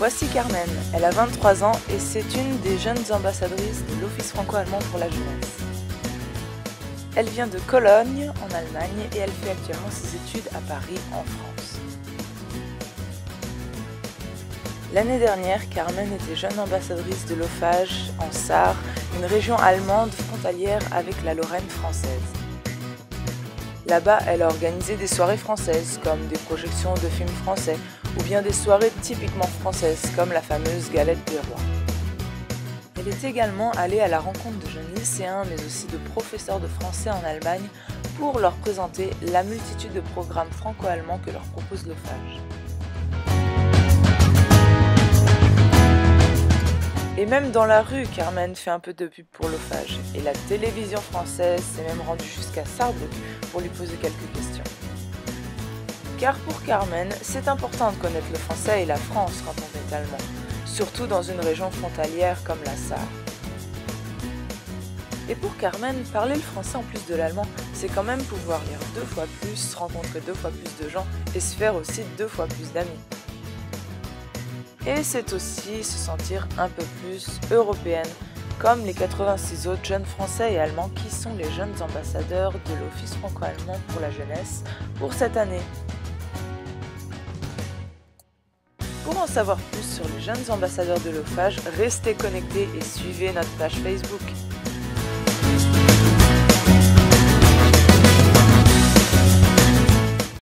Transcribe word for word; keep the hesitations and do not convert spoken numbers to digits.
Voici Carmen, elle a vingt-trois ans et c'est une des jeunes ambassadrices de l'Office franco-allemand pour la jeunesse. Elle vient de Cologne, en Allemagne, et elle fait actuellement ses études à Paris, en France. L'année dernière, Carmen était jeune ambassadrice de l'Ofage en Sarre, une région allemande frontalière avec la Lorraine française. Là-bas, elle a organisé des soirées françaises, comme des projections de films français, ou bien des soirées typiquement françaises, comme la fameuse galette des rois. Elle est également allée à la rencontre de jeunes lycéens, mais aussi de professeurs de français en Allemagne, pour leur présenter la multitude de programmes franco-allemands que leur propose l'Ofage. Et même dans la rue, Carmen fait un peu de pub pour l'Ofage. Et la télévision française s'est même rendue jusqu'à Saarbrück pour lui poser quelques questions. Car pour Carmen, c'est important de connaître le français et la France quand on est allemand, surtout dans une région frontalière comme la Sarre. Et pour Carmen, parler le français en plus de l'allemand, c'est quand même pouvoir lire deux fois plus, rencontrer deux fois plus de gens et se faire aussi deux fois plus d'amis. Et c'est aussi se sentir un peu plus européenne, comme les quatre-vingt-six autres jeunes français et allemands qui sont les jeunes ambassadeurs de l'Office franco-allemand pour la jeunesse pour cette année. Pour en savoir plus sur les jeunes ambassadeurs de l'Ofage, restez connectés et suivez notre page Facebook.